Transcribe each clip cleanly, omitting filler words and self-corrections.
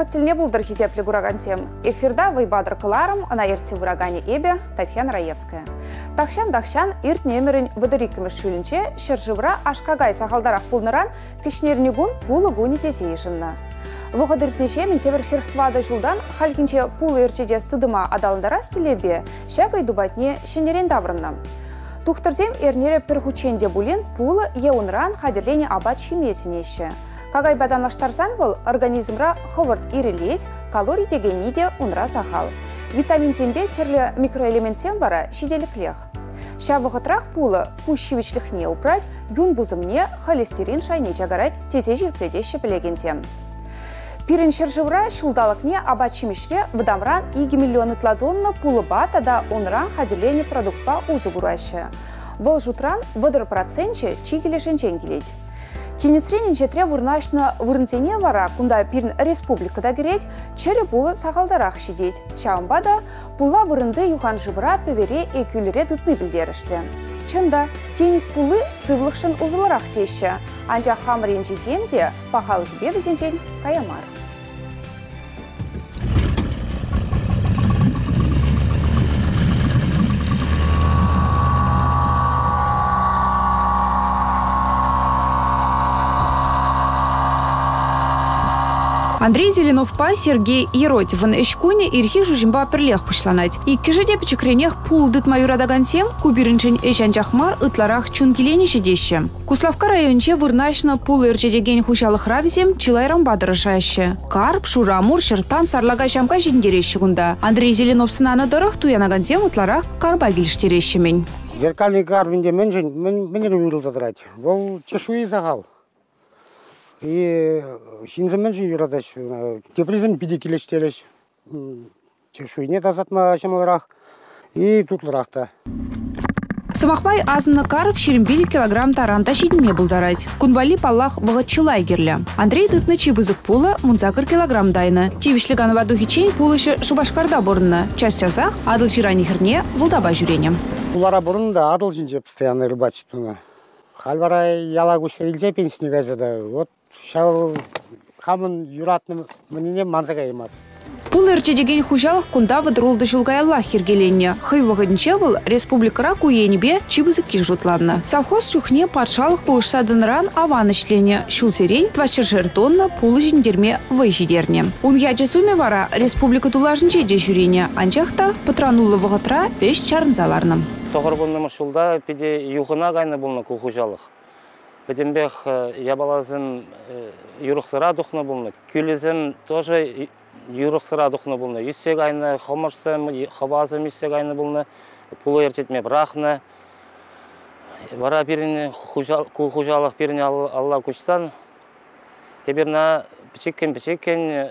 вағыт тіліне бұлдыр хизеплі ғұрағансем. Эфирда вайбадыр қыларым, ана ерте вұрағане ебе Татьяна Раевская. Тақшан-дақшан ирт немерін бұдырикіміш шүлінче шыржывыра ашқағай сақалдарақ пулныран кішнерінегін пулы гуни тесе ешінна. Вғадыртнеше мен тебір хирхтвады жылдан халкинче пулы ерчеде стыдыма адалындара стилебе шәгай дубатне шенерен даврынна. Тухтырзем ернере перхученде булен пулы еунран хадерлене абат шимесінеші. Кагай баданлаштарсан бұл организмра хывырт ирелеть, калорий дегениде унра сахал. Витамин С терлі микроэлементсен бара шиделіклех. Ша вғытрах пулы пущевичліхне упрать, юн бузымне холестерин шайне чагарать тезе желпредеші білегенсем. Пирен шыржывра шулдалықне абат шимешле выдамран 2 миллионы тладонны пулы бата да унран хадерлене продуктпа узы гурашы. Вол жутран выдыр процентче чигелешен ченгелеть. Тенесренінче тре вырнашны вырнтене вара, кунда пирн республикада кереть, чере пулы сақалдарақ шедеть. Шаумбада пулла вырынды юхан жыбыра певере экюлере дытны білдерішті. Чында тенис пулы сывлықшын узылырақ теші, анча хамренче земде пахалық бебізенчен каямар. Андрей Зеленов-па Сергей Еротевын эшкуне ирхи жужимба перлех пушланать. И кежеде печекренех пул дытма юрадагансем кубиринчен эшанчахмар ытларах чунгилени шедеще. Куславка районче вырнашна пул ирчедеген хушалых равизем чилайрам бадырышаще. Карп, шура, мур, шертан сарлага шамка жиндерещи гунда. Андрей Зеленов-сына анадырах туянагансем ытларах карба гилштерещемень. Зеркальный карбинде мен рюрил задрать. Вол чешуи загал. И шинзамен жин юрадаш, теплизм пиди килештереш, чешуйне тазатма шамаларах и тутларахта. Самахбай азыны карып шерембели килограмм таранта шидиме булдарать. Кунвали паллах вагатчылай герля. Андрей дытны чибызык пулы мунзакыр килограмм дайны. Тивишлиган вадухичень пулышы шубашкарда борынна. Часть часах адыл ширанихерне вылдаба жүренем. Пулара борында адыл жинже постоянно рыбачит. Хальвара ялагуша илзе пенсини газада. Вот шау хамын юратным мнением манзага емас. Пул эрчедеген хужалық кунда выдрулды жылгайалла хергеленне. Хыйвығынче был республикара куенебе чибызык кижутланны. Совхоз чухне патшалық пулышсадынран аван ішлене. Шулсерень 24 тонна пулы жиндерме вайжидерне. Уньячы суме вара республика тулажынче де жүрене. Анчақта патранулы вғытра 5 чарынзаларным. Тоғыр болны шулда педе юғына гайны болны кухужалық. Бедембех ябалазын юрықсыра дұқны болны. Күлізім тоже юрықсыра дұқны болны. Юссег айны, хомырсым, хабазым юссег айны болны. Пулы ерчетме бірақны. Бара біріне кухужалық біріне алла күшстан. Ебірна пічеккен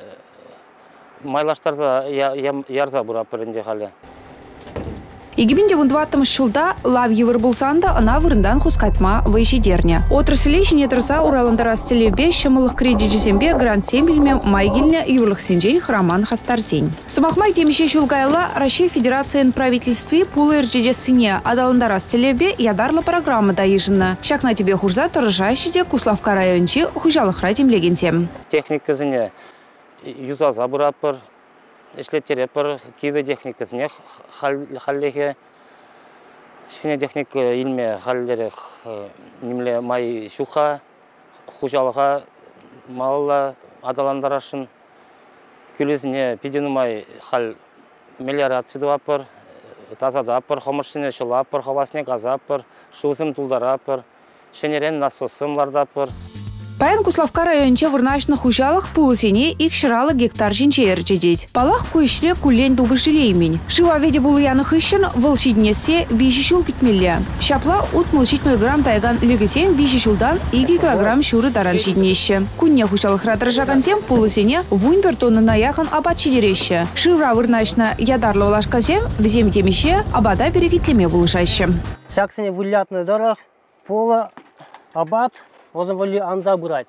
майлаштарда ярза бұра бірінде қалы. Егибинде вундваттым шулда лав евір булсанда ана вырындан хускайтма вайшидерне. Отрасле жіне тұрса ураландара стелебе шымылық кредиджесембе грант сембелме майгилне юрлық сенжен храман хастарсен. Сумахмай демеше шулгайла Россия Федерациян правительстве пулы рджедесыне адаландара стелебе ядарлы программа да ежина. Шакна тебе хурза тұржайшиде Куславка районче хужалық радим легенсем. Техникызыне юза забырапыр. Эшлеттерепір кейбе техникасыне халлеге, шене техник илме халлерек немле май шуха, хужалыға малла адаландарашын, күлізіне педенумай хал мелиорацияды апыр, тазада апыр, хомыршыне шылапыр, хавасыне газапыр, шузым тулдарапыр, шенерен насосымларда апыр. Паян Куславка районче вырнашны хужалық пулысене ик шыралы гектар жинче ерчедет. Палах куешре кулен дубышылеймень. Шива веде булыяных ищен волшиднесе вишишул китмелле. Шапла ут мылшитмел грамм тайган легесем вишишулдан 2 килограмм шуры таран шиднеще. Кунне хужалық ратыржагансем пулысене вунбер тонны наяхан абат шидереше. Шивра вырнашна ядарлы олашкасем візем темеше абада перекитлеме булышаще. Шаксене вылятны дорог, пола, абат. Можно вали анза брать.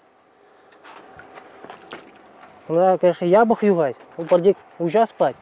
Надо, конечно, ябах югать. Он подик ужас спать.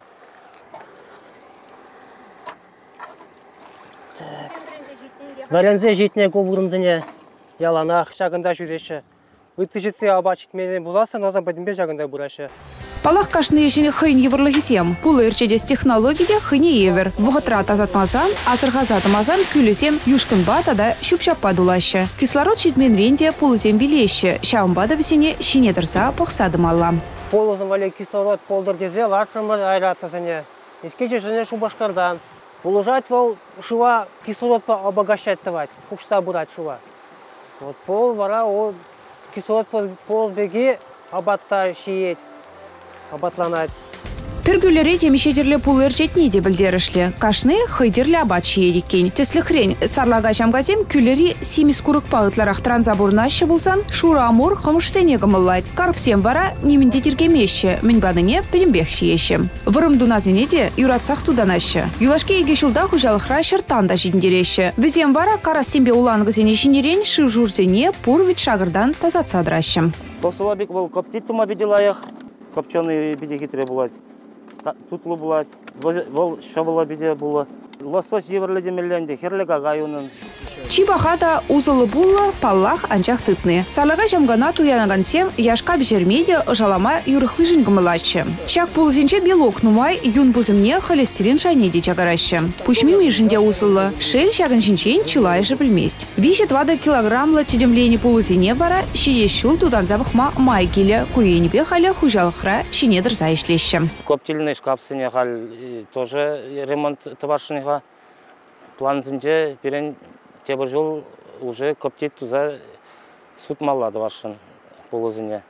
Зарензе житне ковурынзене яланах шагында жүреше. Вытыжетте абачит менен буласа, назан бадимбе жагында бурашы. Палах кашны ешіне хыйн еврлыхисем. Пулы ирчедес технологиде хыне евер. Вғытра тазатмазан, азырғазатымазан күлісем юшкынба тада шүпшаппа дулашы. Кислород шитмен ренде пулысем билеші. Шауынбада бісене шинедірса пықсадымалла. Полозым вале кислород полдыр дезе, латшымыр айратысыне. Ескече жіне шубашкардан. Полужать вол шыва кислород обогащать тавать. Хушса бурать шыва. Вот пол вара о кислород пол беги абатта шиет. Абатланать. Пергюлері темешедерлі пулы ирчетне де білдерішлі. Кашны хыйдерлі абат шиедеккен. Теслі хрень сарлага шамгазем күлері семис курық пағытларақ транзабурнашы болсан, шура амур қымыш сене гымыллайд. Карпсем вара немінде тергемеші, мінбадыне пілімбек шиеші. Вырым дуназене де юратсақ туданашы. Юлашке егешілда хужалықра шыртанда жидіндереші. Візем вара кара сембе уланғызене шинерен шыв журзене пурвит шағырдан тазатсадырашы. Посыла бек бол коптит тума беделаях, копченый биде хитре булать. Тутлы булать, вол шавыла биде була. Лосось еврледе мелленде, херлега гаюнын. Чибахата узылы булла паллах анчах тытны. Сарлага жамгана туянагансем яшка бежермейде жалама юрыхлы жингымылачы. Шак пулзинче белок нумай юн бузымне холестерин шайнеде чагаращы. Пушми мишінде узылы. Шель шагын шинчен чилайшы білмест. Вище 20 килограммлы тедемлени пулзине вара шидешул тудан забахма майгеле куенебе халя хужалықра шинедір зайшлеші. Коптильный шкаф сыне халь тоже ремонт тавашыныға. План зинче перен Тебір жол уже коптет туза суд малады вашын полызыне.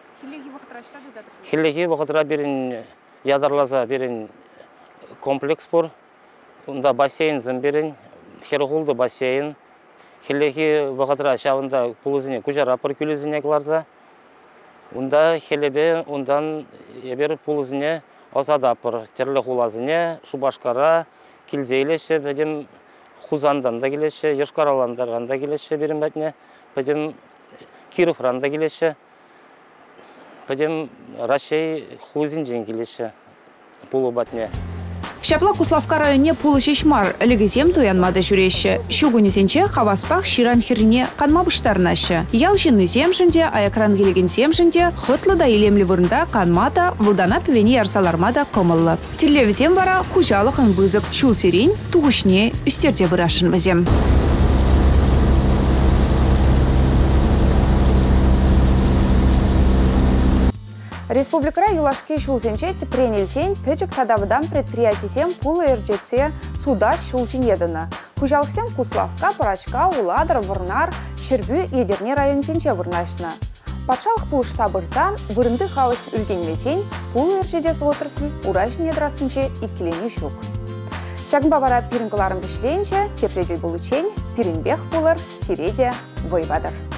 Хиллеги вақытыра берін ядарлаза берін комплекс бор. Онда бассейн зын берін, херғулды бассейн. Хиллеги вақытыра шавында полызыне күжара пыр күлізіне қыларза. Онда хелебе ондан ебер полызыне осада пыр терлі құлазыне, шубашкара, килзейлеші бәдем Хузандан да келеші, Ешқараландардан да келеші берім бәтіне, бәдем Кировран да келеші, бәдем Рашей Хузинжен келеші пулы бәтіне. Шапла Куславка районе пулы шешмар легізем туянмады жүреші. Шугунесенче хаваспах ширан хиріне қанма бұштарнашы. Ял жинны земшінде, аякран келеген земшінде, хытлы да елемлі вырында қанмада, вылдана пөвені ярсалармада комылы. Телевизем бара хужалықын бұзық шул серен туғышне үстерде бұрашын візем. Республикара юлашки шулзенче тепренелсен пөчік тадавыдан предприятисем пулы эрджетсе суда шулчин едіні. Хужалықсем Куславка, Парачка, Уладыр, Вырнар, Шербю едерне районсенче вырнашны. Патшалық пулышса бұрсан, вырынды халық үлгенмесен пулы эрджетес отырсын урашын едрасынче иккелене шук. Шагын бабара пирінкыларын бішлейінче, тепредей бұлычен, пирінбех пулыр, Сиреде, Войвадар.